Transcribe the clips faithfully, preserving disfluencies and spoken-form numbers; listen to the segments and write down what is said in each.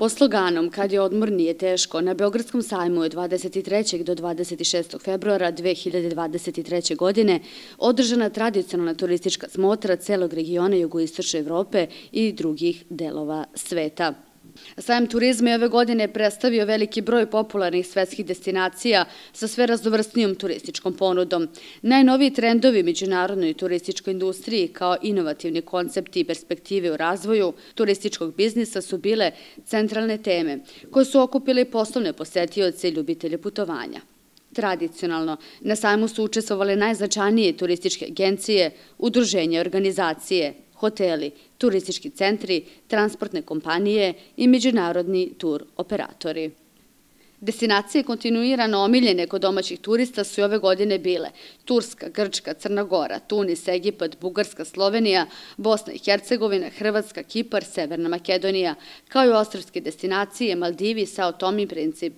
Pod sloganom "Kad je odmor nije teško", na Beogradskom sajmu je dvadeset trećeg do dvadeset šestog februara dve hiljade dvadeset treće. godine održana tradicionalna turistička smotra celog regiona jugoistočne Evrope i drugih delova sveta. Sajam turizma je ove godine predstavio veliki broj popularnih svetskih destinacija sa sve raznovrsnijom turističkom ponudom. Najnoviji trendovi međunarodnoj turističkoj industriji kao inovativni koncepti i perspektive u razvoju turističkog biznisa su bile centralne teme koje su okupile poslovne posetioce i ljubitelje putovanja. Tradicionalno, na sajmu su učestvovale najznačajnije turističke agencije, udruženja i organizacije, hoteli, turistički centri, transportne kompanije i međunarodni tur operatori. Destinacije kontinuirano omiljene kod domaćih turista su i ove godine bile Turska, Grčka, Crna Gora, Tunis, Egipat, Bugarska, Slovenija, Bosna i Hercegovina, Hrvatska, Kipar, Severna Makedonija, kao i ostrvske destinacije Maldivi, Sao Tome i Princip.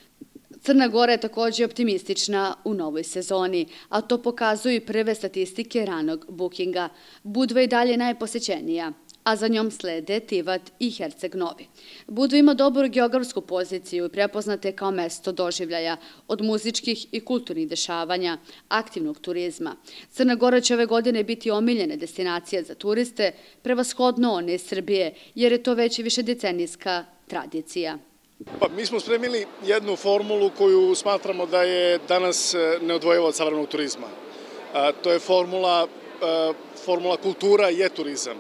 Crna Gora je također optimistična u novoj sezoni, a to pokazuju i prve statistike ranog bukinga. Budva je dalje najposećenija, a za njom slede Tivat i Herceg Novi. Budva ima dobru geografsku poziciju i prepoznate kao mesto doživljaja od muzičkih i kulturnih dešavanja, aktivnog turizma. Crna Gora će ove godine biti omiljena destinacija za turiste, prevashodno one iz Srbije, jer je to već višedecenijska tradicija. Pa, mi smo spremili jednu formulu koju smatramo da je danas neodvojiva od savremenog turizma. A, to je formula, a, formula kultura je turizam.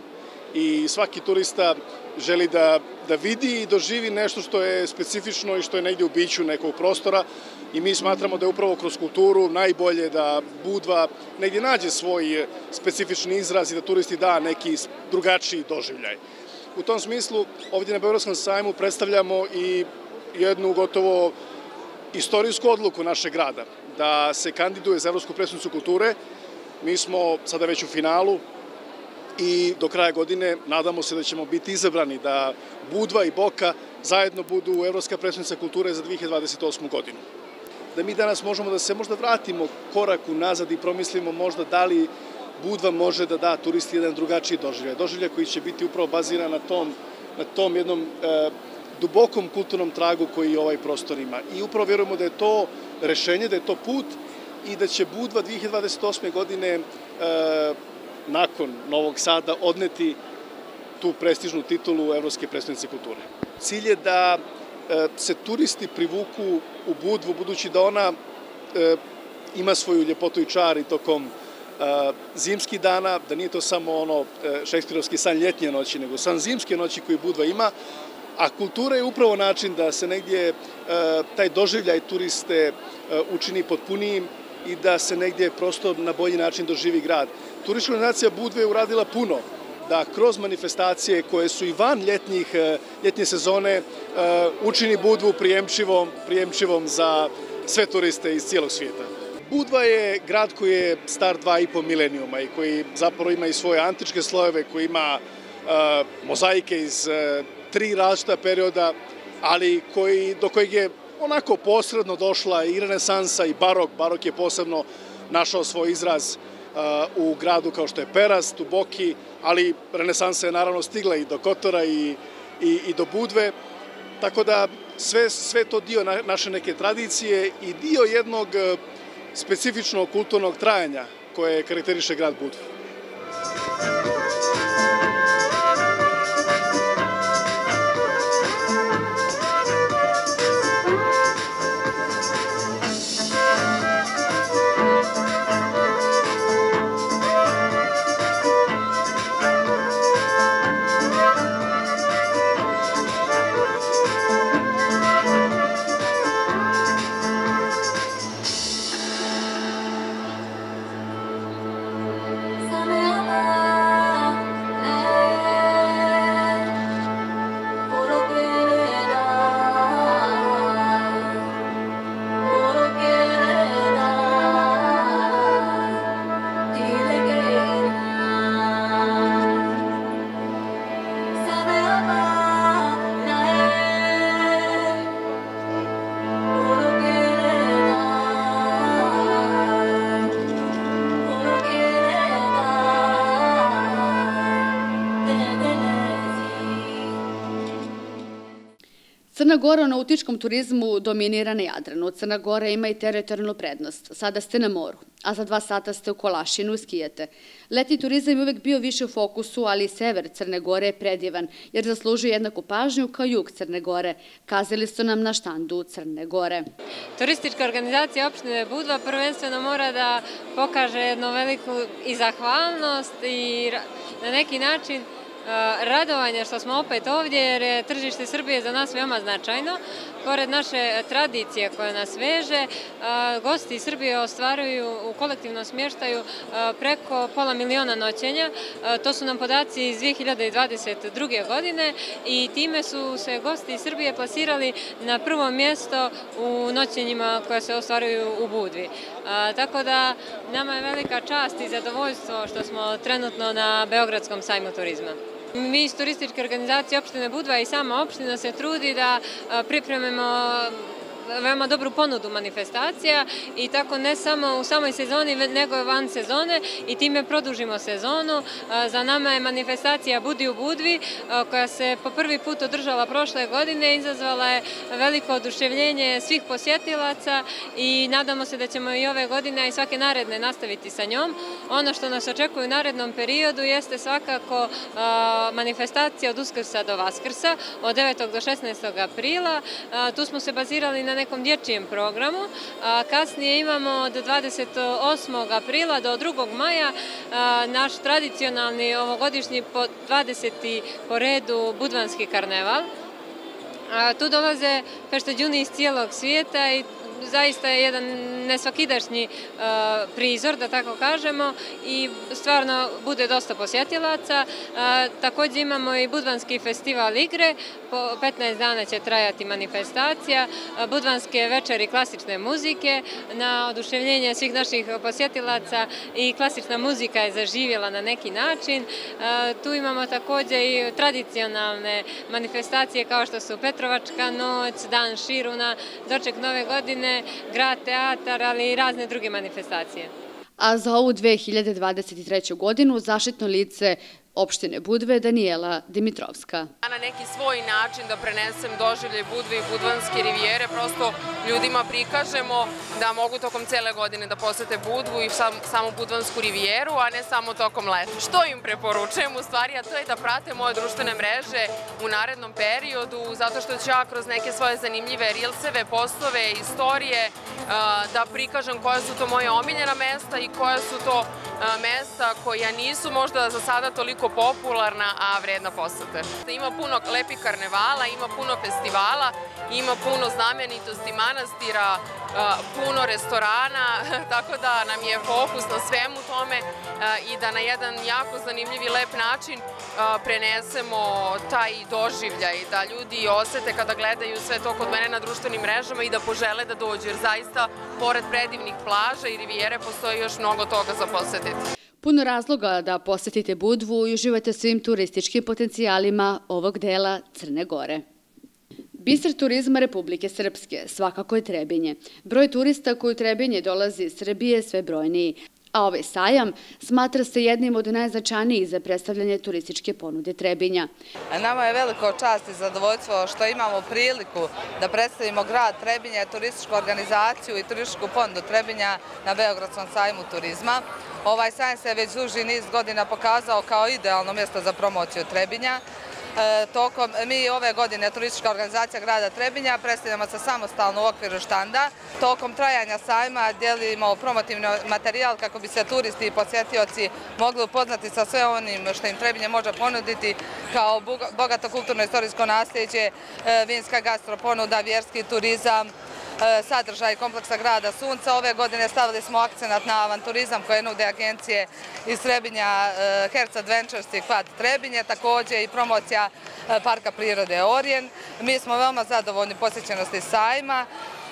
I svaki turista želi da, da vidi i doživi nešto što je specifično i što je negdje u biću nekog prostora. I mi smatramo da je upravo kroz kulturu najbolje da Budva negdje nađe svoj specifični izraz i da turisti da neki drugačiji doživljaj. U tom smislu, ovdje na Beogradskom sajmu predstavljamo i jednu gotovo istorijsku odluku našeg grada, da se kandiduje za Evropsku prestonicu kulture. Mi smo sada već u finalu i do kraja godine nadamo se da ćemo biti izabrani, da Budva i Boka zajedno budu Evropska prestonica kulture za dve hiljade dvadeset osmu. godinu. Da mi danas možemo da se možda vratimo korak unazad i promislimo možda da li Budva može da da turisti jedan drugačiji doživljaj. Doživljaj koji će biti upravo baziran na tom, na tom jednom e, dubokom kulturnom tragu koji ovaj prostor ima. I upravo vjerujemo da je to rešenje, da je to put i da će Budva dve hiljade dvadeset osme. godine e, nakon Novog Sada odneti tu prestižnu titulu Evropske prestonice kulture. Cilj je da e, se turisti privuku u Budvu, budući da ona e, ima svoju ljepotu i čar i tokom zimskih dana, da nije to samo ono šekspirovski san ljetnje noći, nego san zimske noći koji Budva ima, a kultura je upravo način da se negdje taj doživljaj turiste učini potpunijim i da se negdje prosto na bolji način doživi grad. Turistička organizacija Budve je uradila puno da kroz manifestacije koje su i van ljetnjih, ljetnje sezone učini Budvu prijemčivom, prijemčivom za sve turiste iz cijelog svijeta. Budva je grad koji je star dva i po milenijuma i koji zapravo ima i svoje antičke slojeve, koji ima uh, mozaike iz uh, tri različita perioda, ali koji, do kojeg je onako posredno došla i renesansa i barok. Barok je posebno našao svoj izraz uh, u gradu kao što je Perast, u Boki, ali renesansa je naravno stigla i do Kotora i, i, i do Budve, tako da sve, sve to dio na, naše neke tradicije i dio jednog uh, specifičnog kulturnog trajanja koje karakteriše grad Budvu. Sa Crna Gora u nautičkom turizmu dominira na Jadranu. Crna Gora ima i teritorijalnu prednost. Sada ste na moru, a za dva sata ste u Kolašinu, skijete. Letnji turizam je uvek bio više u fokusu, ali i sever Crne Gore je predivan, jer zaslužuje jednaku pažnju kao jug Crne Gore. Kazali su nam na štandu Crne Gore. Turistička organizacija opštine Budva prvenstveno mora da pokaže jednu veliku i zahvalnost i na neki način radovanje što smo opet ovdje, jer je tržište Srbije za nas veoma značajno. Pored naše tradicije koja nas veže, gosti iz Srbije ostvaruju u kolektivnom smještaju preko pola miliona noćenja. To su nam podaci iz dve hiljade dvadeset druge. godine i time su se gosti iz Srbije plasirali na prvo mjesto u noćenjima koja se ostvaruju u Budvi. Tako da nama je velika čast i zadovoljstvo što smo trenutno na Beogradskom sajmu turizma. Mi iz turističke organizacije opštine Budva i sama opština se trudi da pripremimo veoma dobru ponudu manifestacija i tako ne samo u samoj sezoni, nego i van sezone i time produžimo sezonu. Za nama je manifestacija Budi u Budvi koja se po prvi put održala prošle godine, izazvala je veliko oduševljenje svih posjetilaca i nadamo se da ćemo i ove godine i svake naredne nastaviti sa njom. Ono što nas očekuje u narednom periodu jeste svakako manifestacija od Uskrsa do Vaskrsa od devetog do šesnaestog aprila. Tu smo se bazirali na nekom dječjem programu. Kasnije imamo od dvadeset osmog aprila do drugog maja naš tradicionalni ovogodišnji po dvadeseti po redu budvanski karneval. Tu dolaze feštađuni iz cijelog svijeta i zaista je jedan nesvakidašnji prizor, da tako kažemo, i stvarno bude dosta posjetilaca. Također imamo i Budvanski festival igre, po petnaest dana će trajati manifestacija, budvanske večeri klasične muzike, na oduševljenje svih naših posjetilaca i klasična muzika je zaživjela na neki način. Tu imamo također i tradicionalne manifestacije kao što su Petrovačka noć, Dan Širuna, doček Nove godine, grad teatar, ali i razne druge manifestacije. A za ovu dve hiljade dvadeset treću. godinu zaštitno lice opštine Budve Danijela Dimitrovska. Na neki svoj način da prenesem doživljaj Budve i Budvanske rivijere, prosto ljudima prikažemo da mogu tokom cele godine da posete Budvu i samu Budvansku rivijeru, a ne samo tokom leta. Što im preporučujem u stvari, a to je da prate moje društvene mreže u narednom periodu, zato što ću ja kroz neke svoje zanimljive rilseve, postove, istorije da prikažem koja su to moje omiljena mesta i koja su to mesta koja nisu možda za sada toliko popularna, a vredna posete. Ima puno lepih karnevala, ima puno festivala, ima puno znamenitosti manastira, puno restorana, tako da nam je fokus na svemu tome i da na jedan jako zanimljiv i lep način prenesemo taj doživljaj, da ljudi osete kada gledaju sve to kod mene na društvenim mrežama i da požele da dođu, jer zaista pored predivnih plaža i rivijere postoji još mnogo toga za posetiti. Puno razloga da posetite Budvu i uživate svim turističkim potencijalima ovog dela Crne Gore. Biser turizma Republike Srpske svakako je Trebinje. Broj turista koji u Trebinje dolazi iz Srbije je sve brojniji, a ovaj sajam smatra se jednim od najznačajnijih za predstavljanje turističke ponude Trebinja. Nama je veliko čast i zadovoljstvo što imamo priliku da predstavimo grad Trebinje, turističku organizaciju i turističku ponudu Trebinja na Beogradskom sajmu turizma. Ovaj sajam se već duži niz godina pokazao kao idealno mjesto za promociju Trebinja. Tokom, mi ove godine, turistička organizacija grada Trebinja, predstavljamo se samostalno u okviru štanda. Tokom trajanja sajma dijelimo promotivni materijal kako bi se turisti i posjetioci mogli upoznati sa sve onim što im Trebinje može ponuditi kao bogato kulturno-istorijsko nasljeđe, vinska gastroponuda, vjerski turizam, sadržaj kompleksa grada Sunca. Ove godine stavili smo akcenat na avanturizam koje nude agencije iz Trebinja, Herc Adventures i Quad Trebinje, također i promocija Parka prirode Orijen. Mi smo veoma zadovoljni posjećenosti sajma.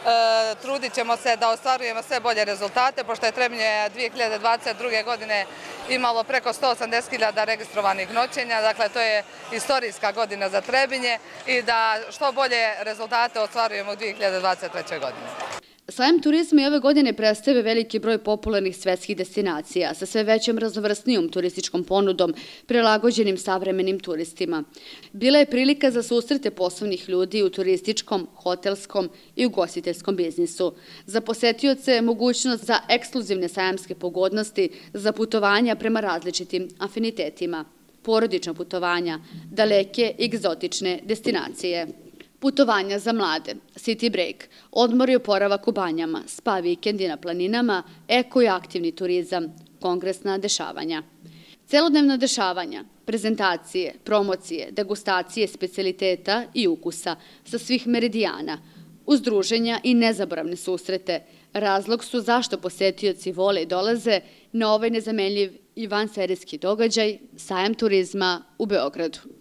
Trudit ćemo se da ostvarujemo sve bolje rezultate, pošto je Trebinje dve hiljade dvadeset druge. godine imalo preko sto osamdeset hiljada registrovanih noćenja, dakle to je istorijska godina za Trebinje i da što bolje rezultate ostvarujemo u dve hiljade dvadeset trećoj. godini. Sajam turizma i ove godine predstavlja veliki broj popularnih svetskih destinacija sa sve većom raznovrsnijom turističkom ponudom prilagođenim savremenim turistima. Bila je prilika za susrete poslovnih ljudi u turističkom, hotelskom i ugostiteljskom biznisu. Za posetioce je mogućnost za ekskluzivne sajamske pogodnosti za putovanja prema različitim afinitetima, porodična putovanja, daleke i egzotične destinacije. Putovanja za mlade, city break, odmor i oporavak u banjama, spa vikendi na planinama, eko i aktivni turizam, kongresna dešavanja. Celodnevna dešavanja, prezentacije, promocije, degustacije specijaliteta i ukusa sa svih meridijana, uzdruženja i nezaboravne susrete, razlog su zašto posetioci vole i dolaze na ovaj nezamenljiv i vanserijski događaj Sajam turizma u Beogradu.